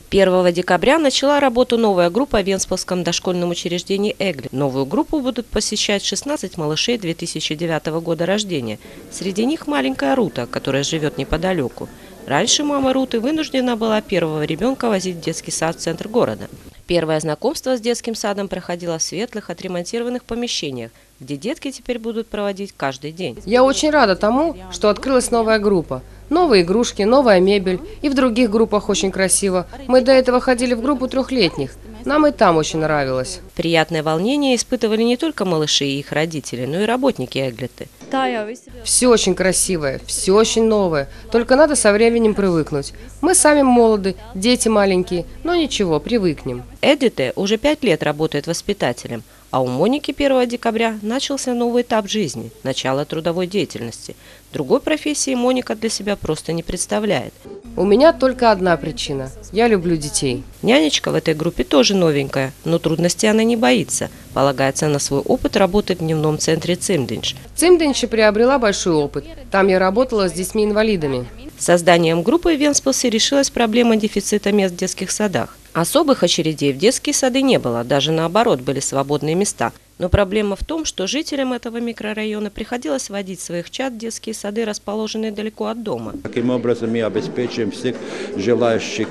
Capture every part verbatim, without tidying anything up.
первого декабря начала работу новая группа в Венспилском дошкольном учреждении «Эглет». Новую группу будут посещать шестнадцать малышей две тысячи девятого года рождения. Среди них маленькая Рута, которая живет неподалеку. Раньше мама Руты вынуждена была первого ребенка возить в детский сад в центр города. Первое знакомство с детским садом проходило в светлых, отремонтированных помещениях, где детки теперь будут проводить каждый день. Я очень рада тому, что открылась новая группа. Новые игрушки, новая мебель. И в других группах очень красиво. Мы до этого ходили в группу трехлетних. Нам и там очень нравилось. Приятное волнение испытывали не только малыши и их родители, но и работники Эглеты. Все очень красивое, все очень новое. Только надо со временем привыкнуть. Мы сами молоды, дети маленькие, но ничего, привыкнем. Эдите уже пять лет работает воспитателем, а у Моники первого декабря начался новый этап жизни – начало трудовой деятельности. Другой профессии Моника для себя просто не представляет. У меня только одна причина – я люблю детей. Нянечка в этой группе тоже новенькая, но трудностей она не боится. Полагается на свой опыт работы в дневном центре Цимдинш. В Цимдинше приобрела большой опыт. Там я работала с детьми-инвалидами. Созданием группы в Венспилсе решилась проблема дефицита мест в детских садах. Особых очередей в детские сады не было, даже наоборот, были свободные места. Но проблема в том, что жителям этого микрорайона приходилось водить своих чад в детские сады, расположенные далеко от дома. Таким образом мы обеспечиваем всех желающих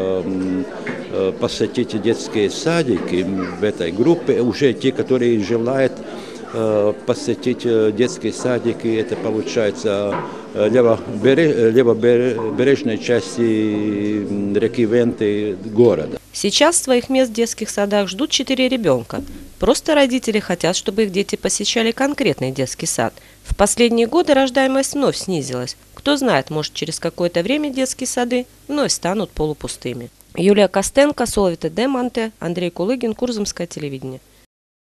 посетить детские садики в этой группе, уже те, которые желают посетить детские садики, это получается левобережной части реки Венты города. Сейчас своих мест в детских садах ждут четыре ребенка. Просто родители хотят, чтобы их дети посещали конкретный детский сад. В последние годы рождаемость вновь снизилась. Кто знает, может, через какое-то время детские сады вновь станут полупустыми. Юлия Костенко, Соловита Деманте, Андрей Кулыгин, Курзамское телевидение.